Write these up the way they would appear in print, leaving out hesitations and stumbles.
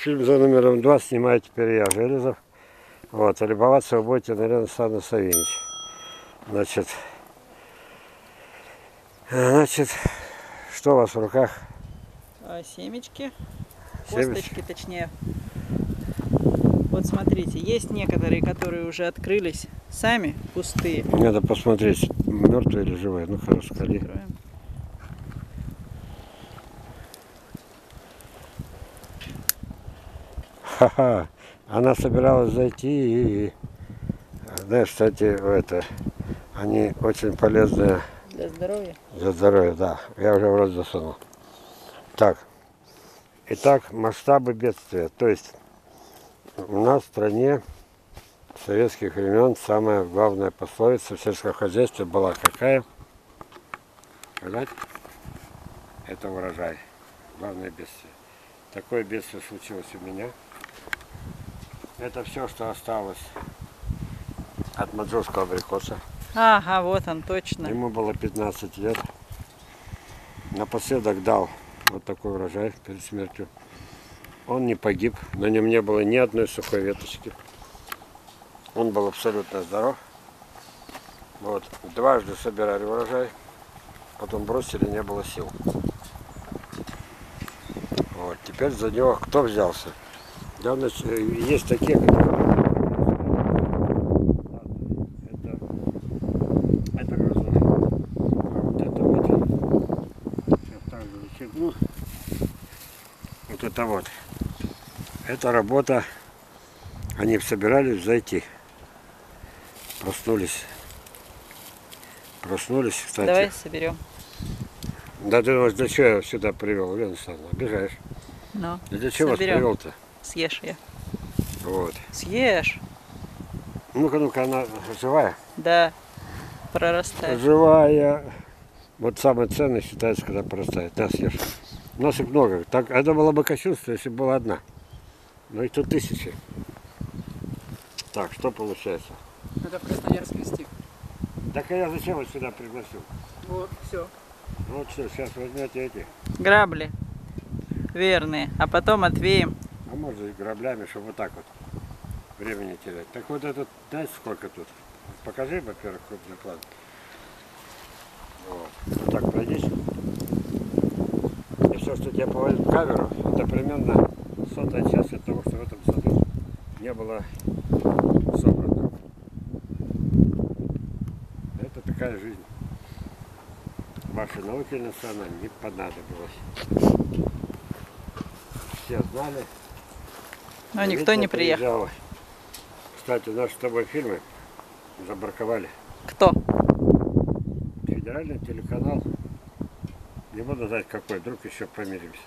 Фильм за номером 2 снимаю теперь я, Железов. Вот, а любоваться вы будете, наверное, Александр Савинич. Значит, что у вас в руках? Семечки, Семечки? косточки точнее. Вот смотрите, есть некоторые, которые уже открылись сами, пустые. Надо посмотреть, мертвые или живые. Ну хорошо, скали. Откроем. Ха-ха, она собиралась зайти и, знаешь, кстати, они очень полезные Для здоровья. для здоровья, да. Я уже в рот засунул. Так, итак, масштабы бедствия. То есть у нас в стране с советских времен самая главная пословица в сельском хозяйстве была какая? Сказать? Это урожай. Главное бедствие. Такое бедствие случилось у меня. Это все, что осталось от маньчжурского абрикоса. Ага, вот он точно. Ему было 15 лет. Напоследок дал вот такой урожай перед смертью. Он не погиб, на нем не было ни одной сухой веточки. Он был абсолютно здоров. Вот. Дважды собирали урожай, потом бросили, не было сил. Вот. Теперь за него кто взялся? Да, есть такие, которые... Это грозовые. А вот это вот... Сейчас так же зачеркну. Вот это вот. Это работа. Они собирались зайти. Проснулись, кстати. Давай соберем. Да ты думаешь, для чего я сюда привел, Лена Александровна? Обижаешь. Ну, Для чего привел-то? Съешь я. Вот. Съешь. Ну-ка, она живая? Да, прорастает. Живая. Вот самое ценное считается, когда прорастает. На, съешь. Носик много. Так, это было бы кощунство, если бы была одна. Но их тут тысячи. Так, что получается? Это в Красноярске стих. Так а я зачем вас сюда пригласил? Вот, все. Вот что, сейчас возьмете эти. Грабли. Верные. А потом отвеем. А может и граблями, чтобы вот так вот времени терять. Так вот этот, знаете, сколько тут? Покажи, во-первых, крупный план. Вот так пройдись. И все, что тебе поводит в камеру, это примерно 100-я часть от того, что в этом саду не было собрано. Это такая жизнь. Вашей науке национальной не понадобилось. Все знали. Но никто не приехал. Кстати, наши с тобой фильмы забраковали. Кто? Федеральный телеканал. Не буду знать какой, вдруг еще помиримся.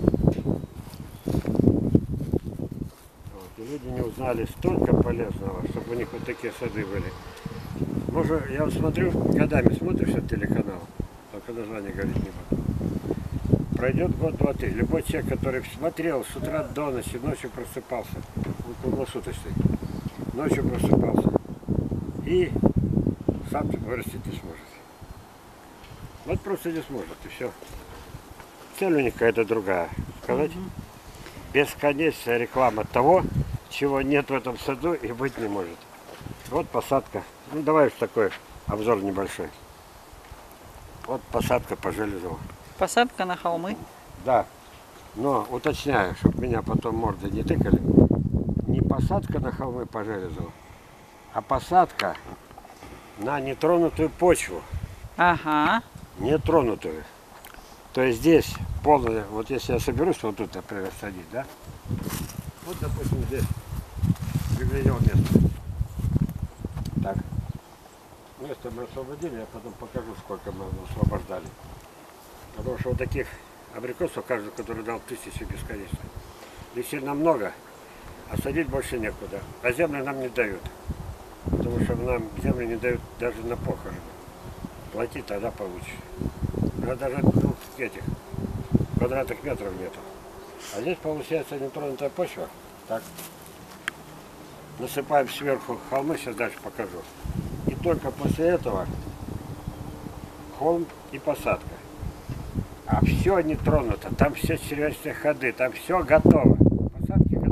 Вот. И люди не узнали столько полезного, чтобы у них вот такие сады были. Может, я вот смотрю, годами смотришь этот телеканал, только название говорить не буду. Пройдет год, два, три. Любой человек, который смотрел с утра до ночи, ночью просыпался, он круглосуточный, ночью просыпался, и сам вырастить не сможет. Вот просто не сможет, и все. Цель у них какая-то другая. Сказать, бесконечная реклама того, чего нет в этом саду и быть не может. Вот посадка. Ну давай уж такой обзор небольшой. Вот посадка по Железову. Посадка на холмы. Да, но уточняю, чтобы меня потом мордой не тыкали. Не посадка на холмы по Железову, а посадка на нетронутую почву. Ага. Нетронутую. То есть здесь полная, вот если я соберусь вот тут, например, садить, да? Вот, допустим, здесь приглядел место. Так. Место мы освободили, я потом покажу, сколько мы освобождали. Потому что вот таких абрикосов, каждый, который дал 1000 бесконечно, их сильно много, а садить больше некуда. А земли нам не дают. Потому что нам земли не дают даже на похороны. Плати, тогда получишь. А даже двух этих квадратных метров нету. А здесь получается нетронутая почва. Так. Насыпаем сверху холмы, сейчас дальше покажу. И только после этого холм и посадка. А все не тронуто, там все червячные ходы, там все готово. Посадки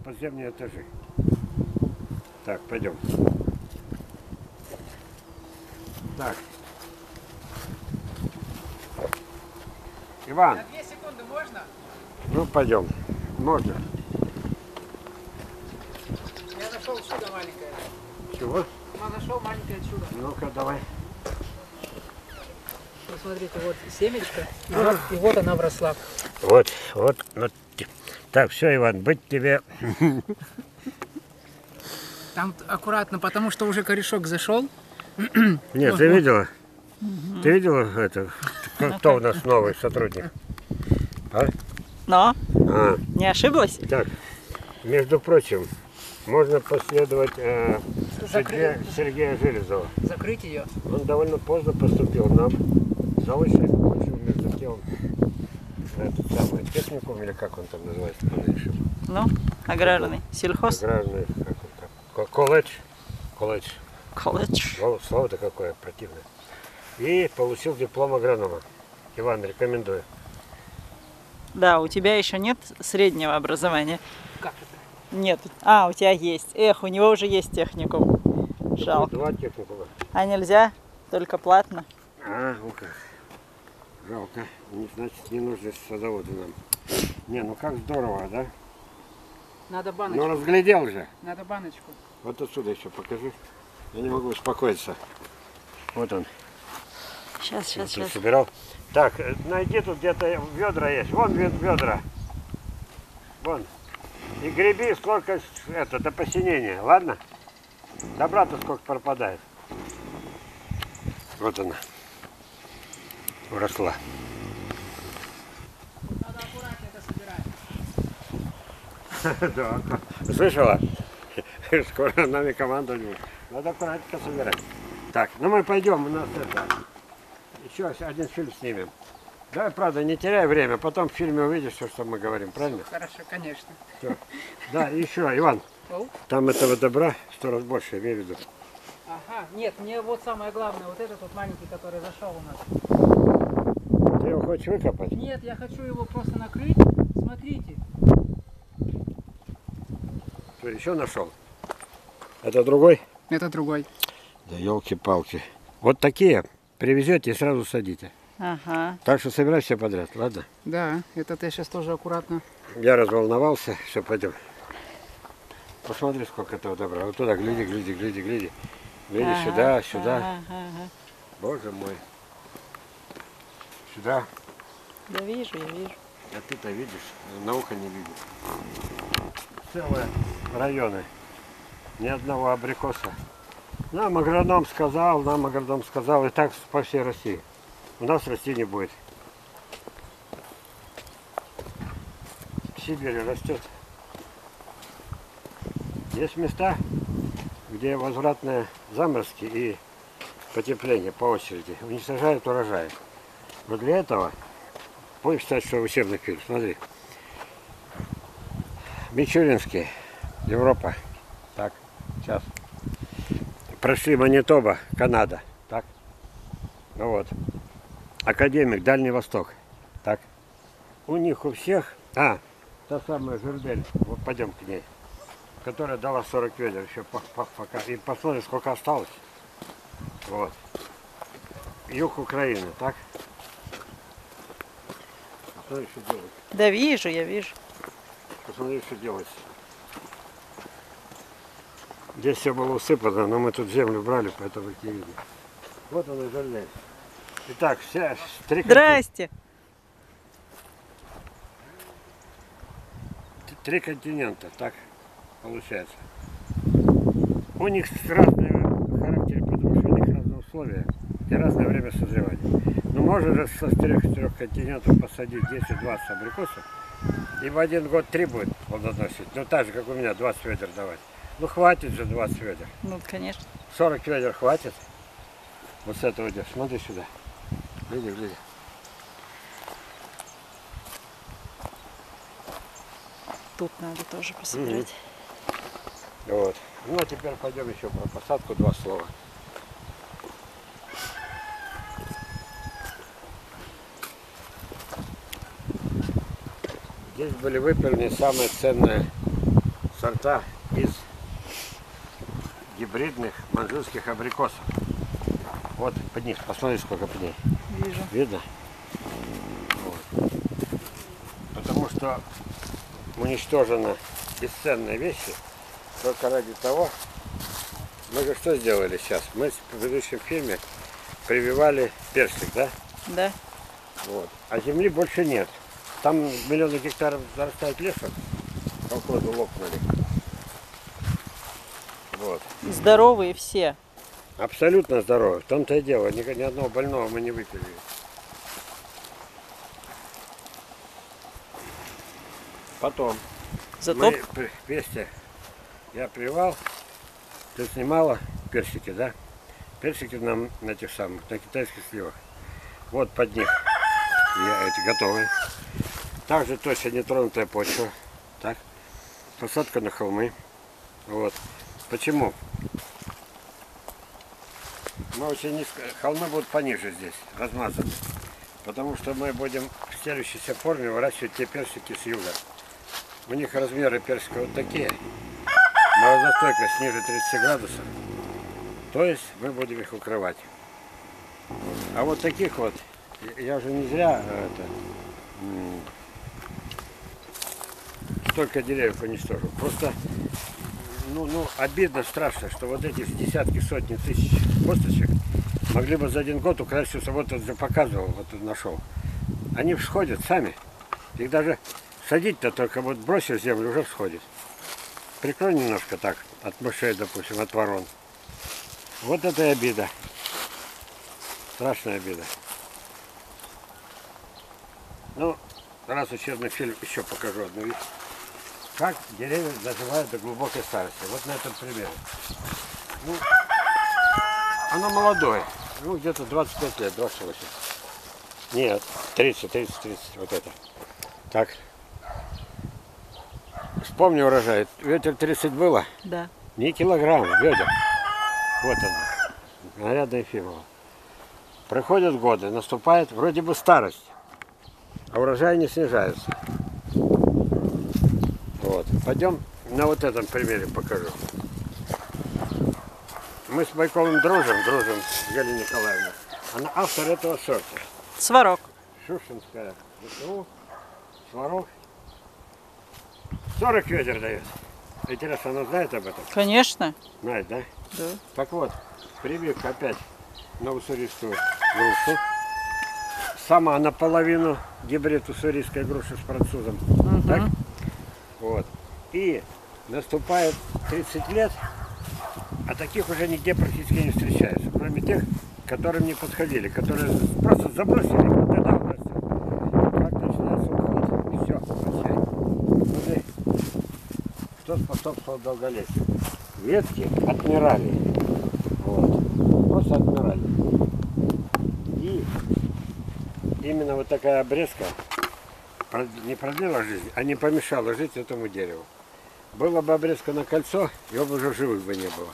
подземные этажи. Так, пойдем. Так. Иван. На 2 секунды можно? Ну, пойдем. Можно. Я нашел чудо маленькое. Чего? Я нашел маленькое чудо. Ну-ка, давай. Посмотрите, вот семечко, и вот она вросла. Вот. Так, все, Иван, быть тебе. Там аккуратно, потому что уже корешок зашел. Нет, ты видела? Ты видела это? Кто у нас новый сотрудник? А? Но, А, не ошиблась? так, между прочим, можно последовать Сергея Железова. Закрыть ее. Он довольно поздно поступил нам. Заочно получил между тем этот самый техникум, или как он там называется, по-нашему. Ну, аграрный. Сельхоз. Аграрный, как он там, колледж. Колледж. Слово-то какое противное. И получил диплом агронома. Иван, рекомендую. Да, у тебя еще нет среднего образования. Как это? Нет. А, у тебя есть. Эх, у него уже есть техникум. Жалко. 2 техникума. А нельзя? Только платно. А, ну как. Жалко. Значит, не нужны садоводы нам. Не, ну как здорово, да? Надо Ну баночку. разглядел же. Надо баночку. Вот отсюда еще покажи. Я не могу успокоиться. Вот он. Сейчас. Тут собирал. Так, найди тут где-то ведра есть. Вон ведра. Вон. И греби сколько это до посинения, ладно? Добра-то сколько пропадает. Вот она. Уросла. Надо аккуратно это собирать. Да. Слышала? Скоро нами команда будет. Надо аккуратненько собирать. Так, ну мы пойдем, у нас это. Еще один фильм снимем. Давай, правда, не теряй время, потом в фильме увидишь все, что мы говорим, правильно? Хорошо, конечно. Всё. Да, и еще, Иван, Оу. там этого добра 100 раз больше, имею в виду. Ага, нет, мне вот самое главное, вот этот вот маленький, который зашел у нас. Ты его хочешь выкопать? Нет, я хочу его просто накрыть. Смотрите. Что, еще нашел? Это другой? Это другой. Да елки-палки. Вот такие привезете и сразу садите. Ага. Так что собирай все подряд, ладно? Да, этот я сейчас тоже аккуратно. Я разволновался, все, пойдем. Посмотри, сколько этого добра. Вот туда, гляди. Гляди Ага, сюда. Ага. Боже мой. Сюда. Да вижу, я вижу. А ты-то видишь, на ухо не видишь. Целые районы. Ни одного абрикоса. Нам агроном сказал, и так по всей России. У нас расти не будет. В Сибири растет. Есть места, где возвратные заморозки и потепление по очереди уничтожают урожай. Но для этого, будем считать, что учебный фильм, смотри. Мичуринский, Европа. Так, сейчас. Прошли Манитоба, Канада. Так. Ну вот. Академик, Дальний Восток. Так. У них у всех... та самая Жердель, вот пойдем к ней, которая дала 40 ведер еще пока. И посмотрим, сколько осталось. Вот. Юг Украины, так? Посмотри, что делать. Да вижу, я вижу. Посмотри, что делать. Здесь все было усыпано, но мы тут землю брали, поэтому не видно. Вот он и Жердель. Итак, все Здрасте. три континента, так получается. У них разные характеры, потому что у них разные условия и разное время созревания. Но можно же со четырех континентов посадить 10-20 абрикосов, и в один год 3 будет плодоносить. Ну так же, как у меня, 20 ведер давать. Ну хватит же 20 ведер. Ну, конечно. 40 ведер хватит. Вот с этого идешь. Смотри сюда. Гляди. Тут надо тоже пособирать. Вот. Ну а теперь пойдем еще про посадку 2 слова. Здесь были выпилены самые ценные сорта из гибридных маньчжурских абрикосов. Вот под них, посмотри, сколько под ней. Вижу. Видно? Вот. Потому что уничтожены бесценные вещи только ради того. Мы же что сделали сейчас? Мы в предыдущем фильме прививали персик, да? Да. Вот. А земли больше нет. Там миллионы гектаров зарастает лесом. Колхозы лопнули. Вот. И здоровые все. Абсолютно здоровы. В том-то и дело. Ни одного больного мы не выпили. Потом Зато вместе я прививал, ты снимала персики, да? Персики нам на этих самых, на китайских сливах. Вот под них эти готовые. Также точно нетронутая почва. Так. Посадка на холмы. Вот. Почему? Мы очень низко, холмы будут пониже здесь, размазаны. Потому что мы будем в стелющейся форме выращивать те персики с юга. У них размеры персика вот такие. Морозостойкость ниже 30 градусов. То есть мы будем их укрывать. А вот таких вот, я уже не зря столько деревьев уничтожил. Просто обидно, страшно, что вот эти десятки, сотни тысяч косточек могли бы за один год украсть. Вот уже показывал, вот нашел. Они всходят сами. Их даже садить-то только вот бросишь в землю, уже всходит. Прикрой немножко так, от мышей, допустим, от ворон. Вот это и обида. Страшная обида. Ну, раз учебный фильм, еще покажу одну вещь. Как деревья доживают до глубокой старости. Вот на этом примере. Ну, оно молодое. Ну, где-то 25 лет, 28. Нет, 30. Вот это. Так. Вспомни урожай. Ветер 30 было? да. Не килограмм, ведер. Вот оно. Нарядная фирма. Проходят годы, наступает вроде бы старость. А урожай не снижается. Вот. Пойдем на вот этом примере покажу. Мы с Байковым дружим с Галиной Николаевной. Она автор этого сорта. Сварог. Шушинская. ВТУ. Сварог. 40 ведер дает. Интересно, она знает об этом? Конечно. Знает, да? Да. Так вот, прививка опять на уссурийскую грушу. Сама наполовину гибрид уссурийской груши с французом. Так? Вот. И наступает 30 лет, а таких уже нигде практически не встречается. Кроме тех, которым не подходили, которые просто забросили, вот тогда он растет. Как начинается уход, и все, прощай. Уже что способствовало долголетию? Ветки отмирали. Вот. Просто отмирали. И именно вот такая обрезка не продлила жизнь, а не помешала жить этому дереву. Была бы обрезка на кольцо, его бы уже живых бы не было.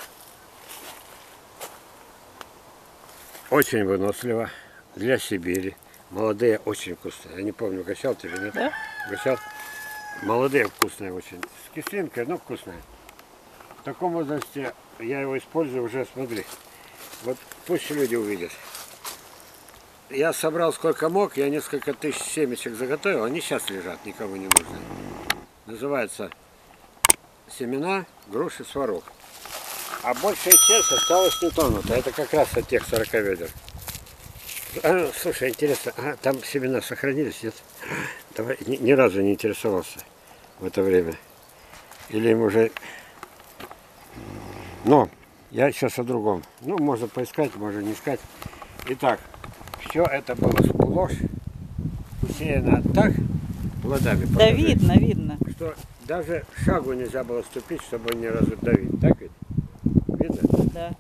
Очень выносливо для Сибири. Молодые очень вкусные. Я не помню, угощал тебе, нет? Да? Угощал. Молодые вкусные очень. С кислинкой, но вкусные. В таком возрасте я его использую уже, смотри. Вот пусть люди увидят. Я собрал сколько мог, я несколько тысяч семечек заготовил, они сейчас лежат, никому не нужны. Называется семена груши сварог. А большая часть осталась нетронута. Это как раз от тех 40 ведер. Слушай, интересно, там семена сохранились, нет? Давай, ни разу не интересовался в это время. Или им уже... Но я сейчас о другом. Ну, можно поискать, можно не искать. Итак, все это было сплошь усеяно так плодами. Да, видно. Что даже шагу нельзя было ступить, чтобы не раздавить. Так ведь? Видно? Да.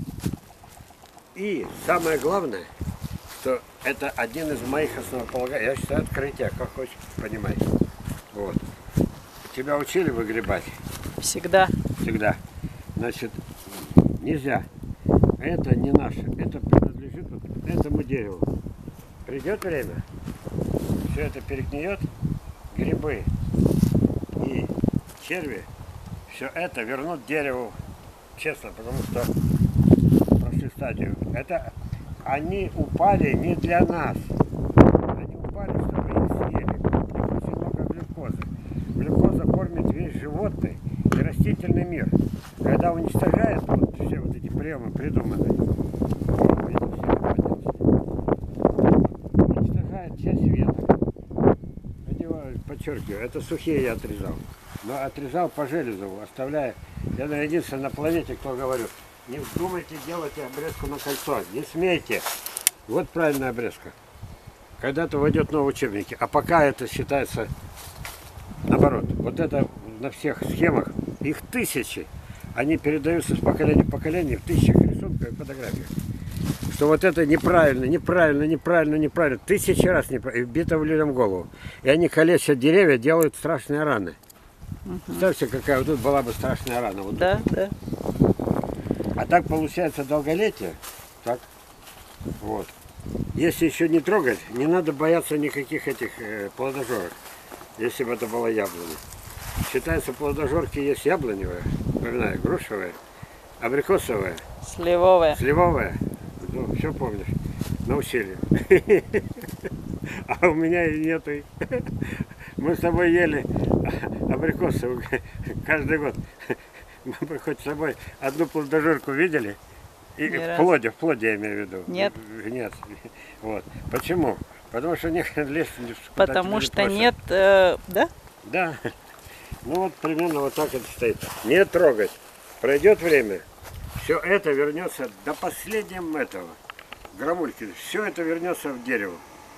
И самое главное, что это один из моих основополагающих, я считаю, открытия, как хочешь, понимаешь. Вот. Тебя учили выгребать? Всегда. Всегда. Значит, нельзя. Это не наше. Это принадлежит вот этому дереву. Придет время, все это перегниет, грибы и черви все это вернут дереву, честно, потому что прошли стадию. Это они упали не для нас. Они упали, чтобы их съели. В них очень много глюкозы. Глюкоза кормит весь животный и растительный мир. Когда уничтожает, вот все вот эти приемы придуманы, уничтожает часть веток. Подчеркиваю, это сухие я отрезал. Но отрезал по железу, оставляя. Я, наверное, единственный на планете, кто говорю, не вздумайте делать обрезку на кольцо. Не смейте. Вот правильная обрезка. Когда-то войдет новые учебники. А пока это считается наоборот. Вот это на всех схемах, их тысячи. Они передаются с поколения в поколение в тысячах рисунков и фотографиях. Что вот это неправильно, неправильно, неправильно, неправильно. Тысячи раз неправильно. И вбито в людям в голову. И они калечат деревья, делают страшные раны. Представьте, какая вот тут была бы страшная рана. Вот Да, тут. да. А так получается долголетие. Так. Вот. Если еще не трогать, не надо бояться никаких этих плодожорок. Если бы это было яблони. Считается, плодожорки есть яблоневая, напоминаю, грушевая, абрикосовая, Сливовая. сливовая. Ну, все помнишь. Научили. А у меня и нету. Мы с тобой ели абрикосовую каждый год. Мы хоть с собой одну плодожорку видели? И в плоде я имею в виду. Нет. Нет. Вот. Почему? Потому что некоторые лезть Потому что нет, да? Да. Ну вот примерно вот так это стоит. Не трогать. Пройдет время, все это вернется до последнего этого. Грамульки. Все это вернется в дерево.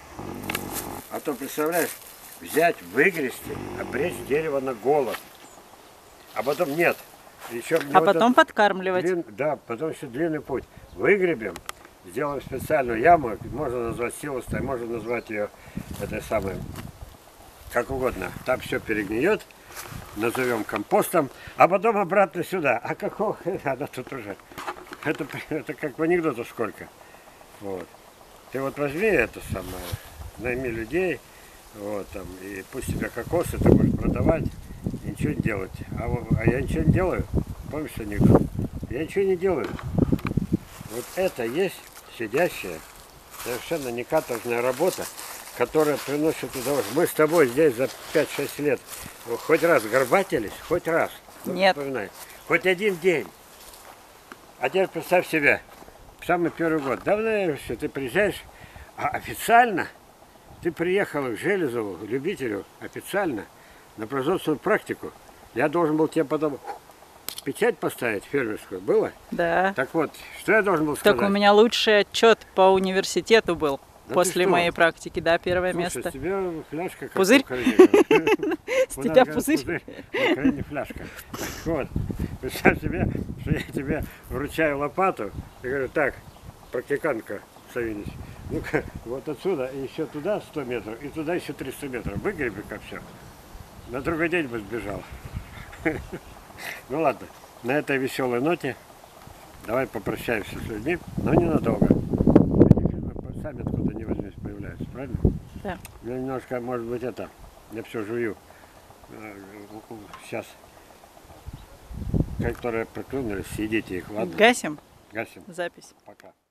А то, представляешь, взять, выгрести, обречь дерево на голод. А потом нет. Еще А потом подкармливать. Да, потом еще длинный путь. Выгребем, сделаем специальную яму, можно назвать силостой, можно назвать ее этой самой, как угодно. Там все перегниет, назовем компостом, а потом обратно сюда. А какого хрена тут уже? Это как в анекдотах сколько. Вот. Ты вот возьми это самое, найми людей, вот, там, и пусть тебя кокосы ты будешь продавать, и ничего не делать. А я ничего не делаю. Помнишь анекдот? Я ничего не делаю. Вот это есть сидящая, совершенно не каторжная работа, которая приносит удовольствие. Мы с тобой здесь за 5-6 лет хоть раз горбатились, хоть раз. Нет. Вспоминай. Хоть один день. А теперь представь себе, самый первый год. Давно все, ты приезжаешь, а официально ты приехал к Железову, любителю, официально на производственную практику. Я должен был тебе потом печать поставить фермерскую. Было? Да. Так вот, что я должен был сказать? Так у меня лучший отчет по университету был Да после моей практики, да, первое Слушай, место. с тебя фляжка как Пузырь? в Украине. С У нас тебя говорят, пузырь? В Украине фляжка. Так вот, представь себе, что я тебе вручаю лопату и говорю, так, практикантка Савинич, ну-ка, вот отсюда и еще туда 100 метров, и туда еще 300 метров. Выгреби-ка все. На другой день бы сбежал. Ну ладно, на этой веселой ноте давай попрощаемся с людьми, но ненадолго. Эти фильмы сами откуда не возьмись появляются, правильно? Да. Я немножко, может быть, я все жую. Сейчас, которые проклюнулись, съедите их, ладно? Гасим Гасим. запись. Пока.